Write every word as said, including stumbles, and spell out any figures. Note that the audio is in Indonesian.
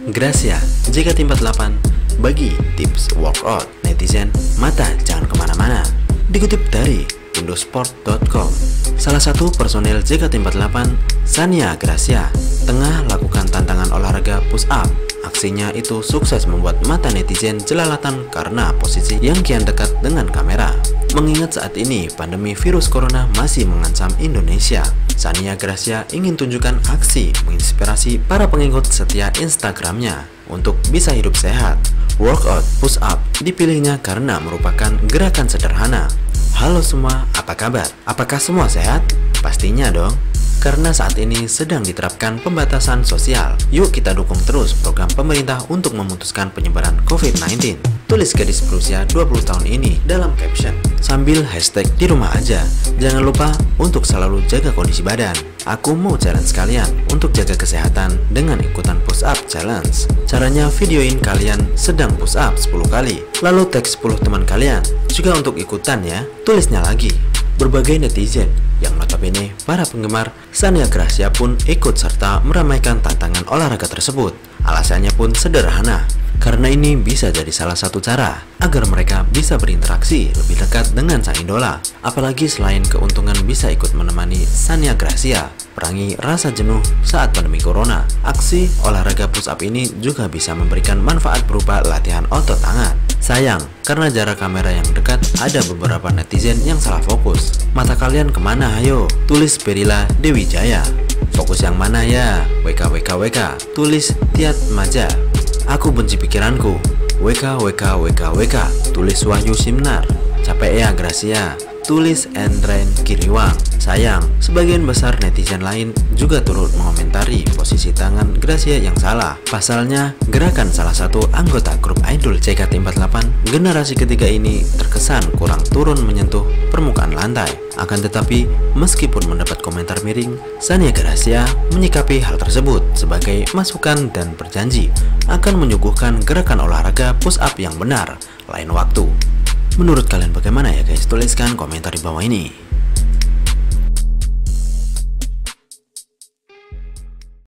Gracia J K T empat delapan bagi tips workout netizen, mata jangan kemana-mana. Dikutip dari indosport dot com, salah satu personel J K T empat delapan, Shania Gracia, tengah lakukan tantangan olahraga push up. Aksinya itu sukses membuat mata netizen jelalatan karena posisi yang kian dekat dengan kamera. Mengingat saat ini pandemi virus corona masih mengancam Indonesia, Shania Gracia ingin tunjukkan aksi menginspirasi para pengikut setia Instagramnya untuk bisa hidup sehat. Workout push up dipilihnya karena merupakan gerakan sederhana. Halo semua, apa kabar? Apakah semua sehat? Pastinya dong. Karena saat ini sedang diterapkan pembatasan sosial, yuk kita dukung terus program pemerintah untuk memutuskan penyebaran covid sembilan belas. Tulis gadis berusia dua puluh tahun ini dalam caption, sambil hashtag di rumah aja. Jangan lupa untuk selalu jaga kondisi badan. Aku mau challenge kalian untuk jaga kesehatan dengan ikutan push up challenge. Caranya videoin kalian sedang push up sepuluh kali, lalu tag sepuluh teman kalian juga untuk ikutan ya. Tulisnya lagi. Berbagai netizen yang notabene para penggemar Shania Gracia pun ikut serta meramaikan tantangan olahraga tersebut. Alasannya pun sederhana, karena ini bisa jadi salah satu cara agar mereka bisa berinteraksi lebih dekat dengan sang idola. Apalagi selain keuntungan bisa ikut menemani Shania Gracia perangi rasa jenuh saat pandemi corona, aksi olahraga push up ini juga bisa memberikan manfaat berupa latihan otot tangan. Sayang, karena jarak kamera yang dekat, ada beberapa netizen yang salah fokus. Mata kalian kemana ayo? Tulis Berila Dewi Jaya. Fokus yang mana ya? W K W K W K. Tulis Tiat Maja. Aku benci pikiranku. W K W K W K W K. Tulis Wahyu Simnar. Capek ya Gracia. Tulis Endren Kiriwang. Sayang, sebagian besar netizen lain juga turut mengomentari posisi tangan Gracia yang salah. Pasalnya, gerakan salah satu anggota grup idol J K T empat delapan generasi ketiga ini terkesan kurang turun menyentuh permukaan lantai. Akan tetapi, meskipun mendapat komentar miring, Shania Gracia menyikapi hal tersebut sebagai masukan dan berjanji akan menyuguhkan gerakan olahraga push up yang benar lain waktu. Menurut kalian bagaimana ya guys? Tuliskan komentar di bawah ini.